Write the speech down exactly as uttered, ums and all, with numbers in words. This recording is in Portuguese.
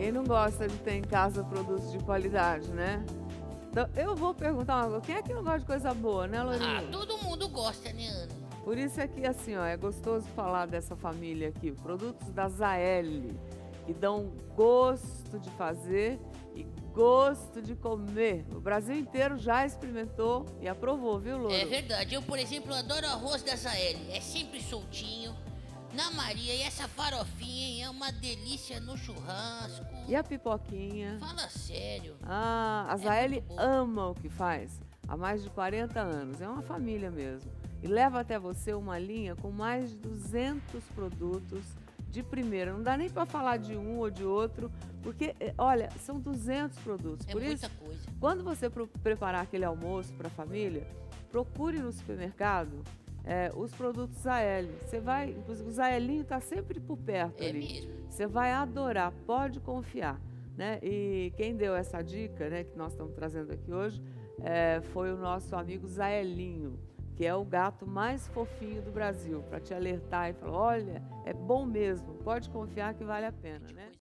Quem não gosta de ter em casa produtos de qualidade, né? Então, eu vou perguntar uma coisa. Quem é que não gosta de coisa boa, né, Ah, Lourinho? todo mundo gosta, né, Ana? Por isso é que, assim, ó, é gostoso falar dessa família aqui. Produtos da Zaelle, que dão gosto de fazer e gosto de comer. O Brasil inteiro já experimentou e aprovou, viu, Louro? É verdade. Eu, por exemplo, adoro arroz da Zaelle. É sempre soltinho. Na Maria, e essa farofinha, hein? É uma delícia no churrasco. E a pipoquinha? Fala sério. Ah, a É Zaelle muito boa. ama o que faz há mais de quarenta anos. É uma família mesmo. E leva até você uma linha com mais de duzentos produtos de primeira. Não dá nem para falar de um ou de outro, porque, eh, olha, são duzentos produtos. É Por muita isso, coisa. quando você pro- preparar aquele almoço para a família, procure no supermercado eh, os produtos Zaelle. Você vai, inclusive, o Zaellinho está sempre por perto É ali. mesmo. Você vai adorar, pode confiar, né? E quem deu essa dica, né, que nós estamos trazendo aqui hoje, eh, foi o nosso amigo Zaelinho, que é o gato mais fofinho do Brasil, para te alertar e falar, olha, é bom mesmo, pode confiar que vale a pena, né?